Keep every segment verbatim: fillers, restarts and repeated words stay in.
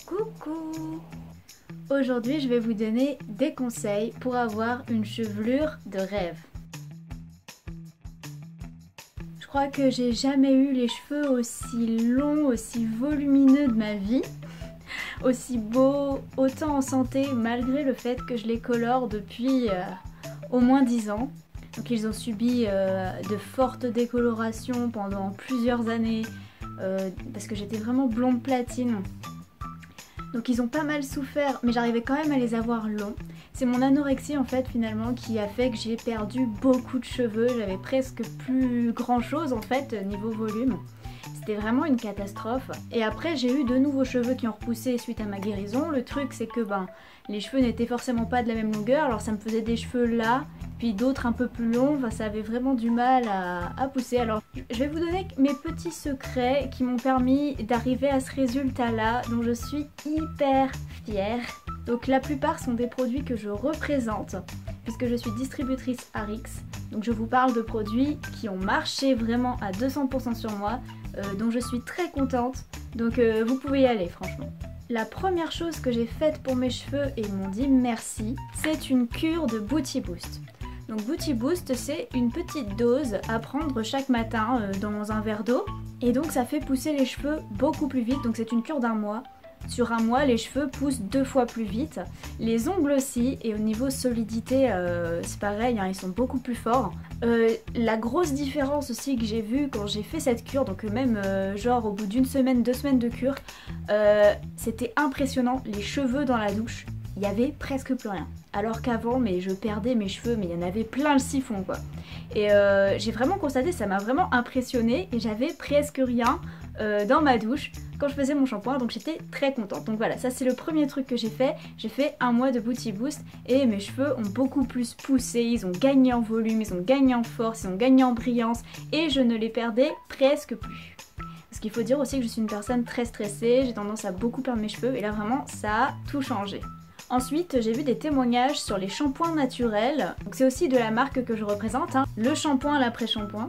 Coucou! Aujourd'hui, je vais vous donner des conseils pour avoir une chevelure de rêve. Je crois que j'ai jamais eu les cheveux aussi longs, aussi volumineux de ma vie, aussi beaux, autant en santé, malgré le fait que je les colore depuis euh, au moins dix ans. Donc ils ont subi euh, de fortes décolorations pendant plusieurs années, euh, parce que j'étais vraiment blonde platine. Donc ils ont pas mal souffert, mais j'arrivais quand même à les avoir longs. C'est mon anorexie en fait finalement qui a fait que j'ai perdu beaucoup de cheveux. J'avais presque plus grand chose en fait niveau volume. C'était vraiment une catastrophe. Et après j'ai eu de nouveaux cheveux qui ont repoussé suite à ma guérison. Le truc c'est que ben les cheveux n'étaient forcément pas de la même longueur. Alors ça me faisait des cheveux là, puis d'autres un peu plus longs. Enfin ça avait vraiment du mal à, à pousser. Alors je vais vous donner mes petits secrets qui m'ont permis d'arriver à ce résultat là dont je suis hyper fière. Donc la plupart sont des produits que je représente puisque je suis distributrice Arix. Donc je vous parle de produits qui ont marché vraiment à deux cents pour cent sur moi, euh, dont je suis très contente. Donc euh, vous pouvez y aller franchement. La première chose que j'ai faite pour mes cheveux et ils m'ont dit merci, c'est une cure de Booty Boost. Donc Booty Boost c'est une petite dose à prendre chaque matin euh, dans un verre d'eau. Et donc ça fait pousser les cheveux beaucoup plus vite, donc c'est une cure d'un mois. Sur un mois, les cheveux poussent deux fois plus vite, les ongles aussi, et au niveau solidité, euh, c'est pareil, hein, ils sont beaucoup plus forts. Euh, la grosse différence aussi que j'ai vue quand j'ai fait cette cure, donc même euh, genre au bout d'une semaine, deux semaines de cure, euh, c'était impressionnant, les cheveux dans la douche, il y avait presque plus rien. Alors qu'avant, mais je perdais mes cheveux, mais il y en avait plein le siphon quoi. Et euh, j'ai vraiment constaté, ça m'a vraiment impressionnée et j'avais presque rien euh, dans ma douche quand je faisais mon shampoing, donc j'étais très contente. Donc voilà, ça c'est le premier truc que j'ai fait. J'ai fait un mois de Booty Boost et mes cheveux ont beaucoup plus poussé, ils ont gagné en volume, ils ont gagné en force, ils ont gagné en brillance et je ne les perdais presque plus. Parce qu'il faut dire aussi que je suis une personne très stressée, j'ai tendance à beaucoup perdre mes cheveux et là vraiment ça a tout changé. Ensuite, j'ai vu des témoignages sur les shampoings naturels. Donc c'est aussi de la marque que je représente, hein. Le shampoing, l'après-shampoing.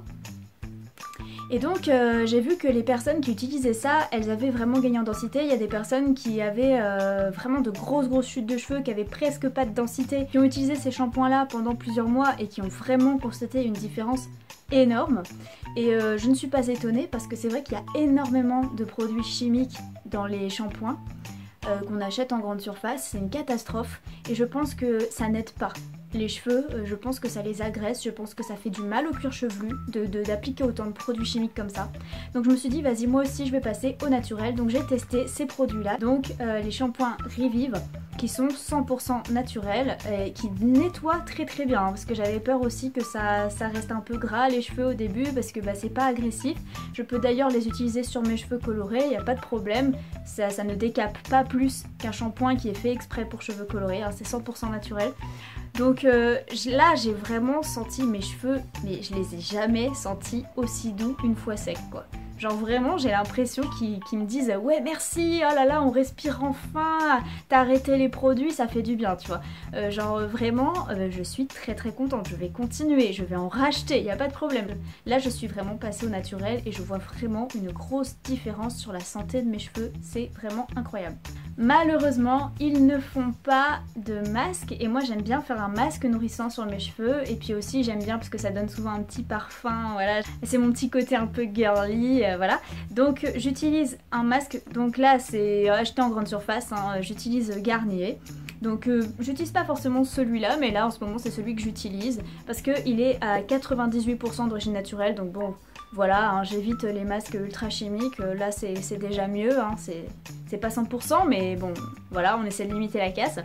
Et donc euh, j'ai vu que les personnes qui utilisaient ça, elles avaient vraiment gagné en densité. Il y a des personnes qui avaient euh, vraiment de grosses grosses chutes de cheveux, qui avaient presque pas de densité, qui ont utilisé ces shampoings là pendant plusieurs mois et qui ont vraiment constaté une différence énorme. Et euh, je ne suis pas étonnée parce que c'est vrai qu'il y a énormément de produits chimiques dans les shampoings euh, qu'on achète en grande surface. C'est une catastrophe et je pense que ça n'aide pas les cheveux, euh, je pense que ça les agresse, je pense que ça fait du mal au cuir chevelu de, de, d'appliquer autant de produits chimiques comme ça. Donc je me suis dit vas-y moi aussi je vais passer au naturel, donc j'ai testé ces produits là, donc euh, les shampoings Revive qui sont cent pour cent naturels et qui nettoient très très bien, hein, parce que j'avais peur aussi que ça, ça reste un peu gras les cheveux au début parce que bah, c'est pas agressif. Je peux d'ailleurs les utiliser sur mes cheveux colorés, il n'y a pas de problème, ça, ça ne décape pas plus qu'un shampoing qui est fait exprès pour cheveux colorés, hein, c'est cent pour cent naturel. Donc euh, là j'ai vraiment senti mes cheveux, mais je les ai jamais sentis aussi doux une fois secs quoi. Genre vraiment j'ai l'impression qu'ils qu'ils me disent ouais merci, oh là là on respire enfin, t'as arrêté les produits, ça fait du bien tu vois. Euh, genre vraiment euh, je suis très très contente, je vais continuer, je vais en racheter, y a pas de problème. Là je suis vraiment passée au naturel et je vois vraiment une grosse différence sur la santé de mes cheveux, c'est vraiment incroyable. Malheureusement ils ne font pas de masque et moi j'aime bien faire un masque nourrissant sur mes cheveux et puis aussi j'aime bien parce que ça donne souvent un petit parfum, voilà, c'est mon petit côté un peu girly. Euh, voilà, donc j'utilise un masque, donc là c'est acheté en grande surface, hein, j'utilise Garnier. Donc euh, j'utilise pas forcément celui-là, mais là en ce moment c'est celui que j'utilise parce qu'il est à quatre-vingt-dix-huit pour cent d'origine naturelle, donc bon voilà, hein, j'évite les masques ultra chimiques, là c'est déjà mieux, hein, c'est pas cent pour cent mais bon voilà, on essaie de limiter la casse.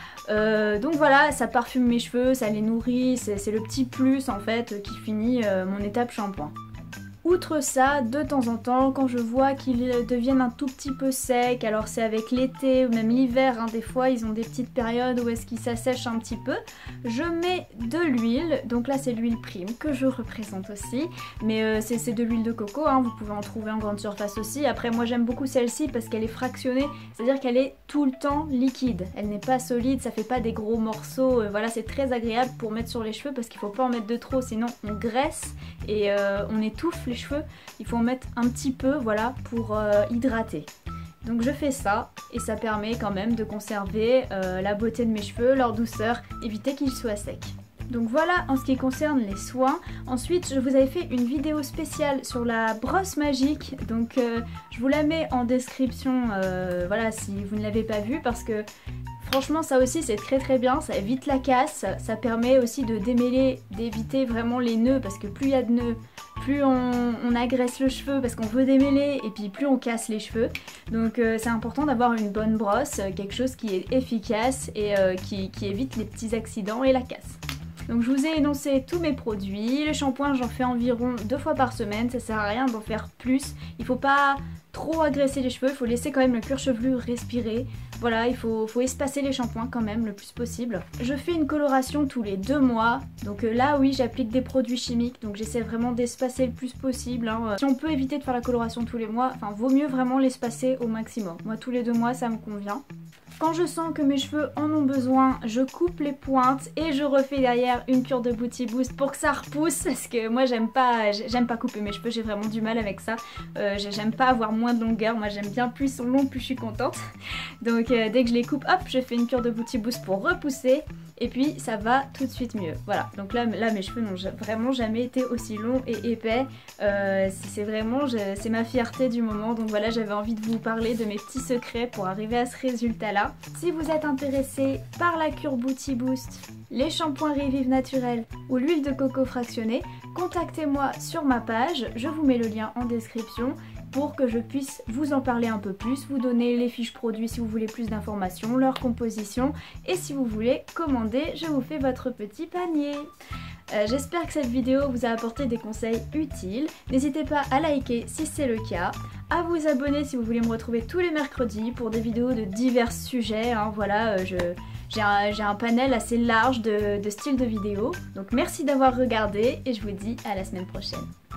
Euh, donc voilà, ça parfume mes cheveux, ça les nourrit, c'est le petit plus en fait qui finit euh, mon étape shampoing. Outre ça, de temps en temps, quand je vois qu'ils deviennent un tout petit peu secs, alors c'est avec l'été ou même l'hiver, hein, des fois ils ont des petites périodes où est-ce qu'ils s'assèchent un petit peu, je mets de l'huile, donc là c'est l'huile Prime que je représente aussi, mais euh, c'est de l'huile de coco, hein, vous pouvez en trouver en grande surface aussi. Après moi j'aime beaucoup celle-ci parce qu'elle est fractionnée, c'est-à-dire qu'elle est tout le temps liquide, elle n'est pas solide, ça fait pas des gros morceaux, euh, voilà c'est très agréable pour mettre sur les cheveux parce qu'il faut pas en mettre de trop sinon on graisse et euh, on étouffe les cheveux, il faut en mettre un petit peu voilà pour euh, hydrater. Donc je fais ça et ça permet quand même de conserver euh, la beauté de mes cheveux, leur douceur, éviter qu'ils soient secs. Donc voilà en ce qui concerne les soins. Ensuite je vous avais fait une vidéo spéciale sur la brosse magique, donc euh, je vous la mets en description, euh, voilà, si vous ne l'avez pas vue, parce que franchement ça aussi c'est très très bien, ça évite la casse, ça permet aussi de démêler, d'éviter vraiment les nœuds, parce que plus il y a de nœuds, plus on, on agresse le cheveu parce qu'on veut démêler, et puis plus on casse les cheveux. Donc euh, c'est important d'avoir une bonne brosse, quelque chose qui est efficace et euh, qui, qui évite les petits accidents et la casse. Donc je vous ai énoncé tous mes produits. Le shampoing j'en fais environ deux fois par semaine, ça sert à rien d'en faire plus. Il faut pas trop agresser les cheveux, il faut laisser quand même le cuir chevelu respirer. Voilà, il faut, faut espacer les shampoings quand même le plus possible. Je fais une coloration tous les deux mois, donc euh, là oui j'applique des produits chimiques, donc j'essaie vraiment d'espacer le plus possible. Hein. Si on peut éviter de faire la coloration tous les mois, enfin vaut mieux vraiment l'espacer au maximum. Moi tous les deux mois ça me convient. Quand je sens que mes cheveux en ont besoin, je coupe les pointes et je refais derrière une cure de Booty Boost pour que ça repousse, parce que moi j'aime pas j'aime pas couper mes cheveux, j'ai vraiment du mal avec ça. Euh, j'aime pas avoir moins de longueur, moi j'aime bien plus ils sont longs plus je suis contente. Donc euh, dès que je les coupe, hop, je fais une cure de Booty Boost pour repousser et puis ça va tout de suite mieux. Voilà, donc là, là mes cheveux n'ont vraiment jamais été aussi longs et épais. Euh, c'est vraiment, c'est ma fierté du moment, donc voilà, j'avais envie de vous parler de mes petits secrets pour arriver à ce résultat là. Si vous êtes intéressé par la cure Booty Boost, les shampoings Revive naturels ou l'huile de coco fractionnée, contactez-moi sur ma page, je vous mets le lien en description pour que je puisse vous en parler un peu plus, vous donner les fiches produits si vous voulez plus d'informations, leur composition, et si vous voulez commander, je vous fais votre petit panier. Euh, J'espère que cette vidéo vous a apporté des conseils utiles. N'hésitez pas à liker si c'est le cas, à vous abonner si vous voulez me retrouver tous les mercredis pour des vidéos de divers sujets. Hein, voilà, euh, je... J'ai un, j'ai un panel assez large de, de styles de vidéos. Donc merci d'avoir regardé et je vous dis à la semaine prochaine.